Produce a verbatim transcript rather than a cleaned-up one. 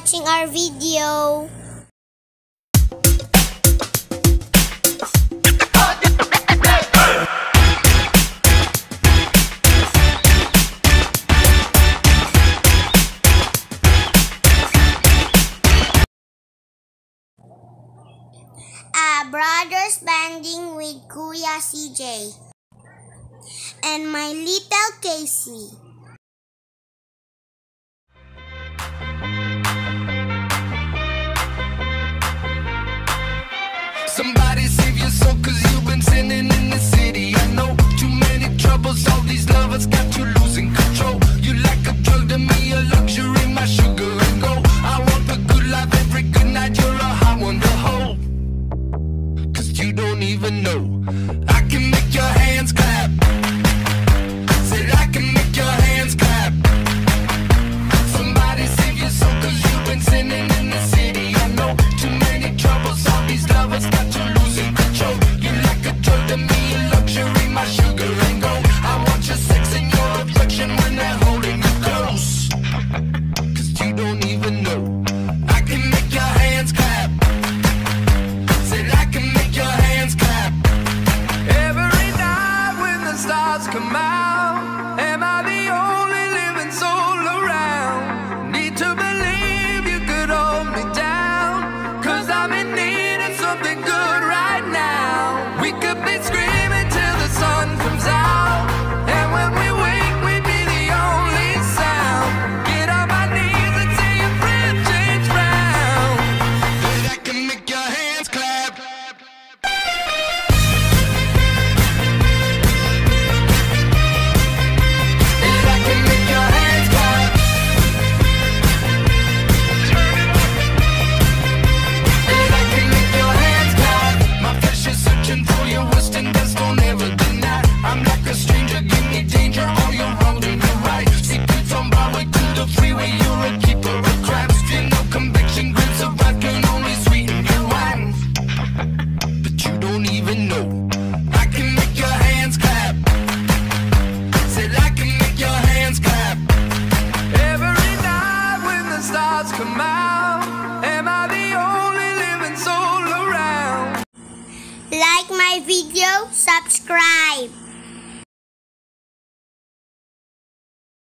watching our video. A brothers banding with Kuya C J and my little Casey. Somebody save your soul, cause you've been sinning in the city. I know too many troubles, all these lovers got you losing control. You like a drug to me, a luxury, my sugar and gold. I want the good life every good night, you're a hot one to hold. Cause you don't even know I can make your hands clap. Said I can make your hands clap. Somebody save your soul, cause you've been sinning in the city. I know too many troubles, all these lovers got you losing control. You like a drug to me, a luxury, my sugar and gold. I want your sex and your affection when they're holding you close. Cause you don't even know I can make your hands clap. Said I can make your hands clap. Every night when the stars come out, am I the only living soul around? Need to believe you could hold me down, cause I'm in need of something good right now. We could be screaming till the sun comes out, and when we wake we'd be the only sound. Get on my knees and say your friend change round. But I can make your hands clap. And I can make your hands clap. And I can make your hands clap. My flesh is searching for your western best, don't ever deny. I'm like a stranger, give me danger, all you're holding me right. Secrets on Broadway to the freeway, you're a keeper of crabs. Feel no conviction, grips of wrath can only sweeten your wine. But you don't even know I can make your hands clap. Said I can make your hands clap. Every night when the stars come out, am I the only living soul around? Like my video, subscribe.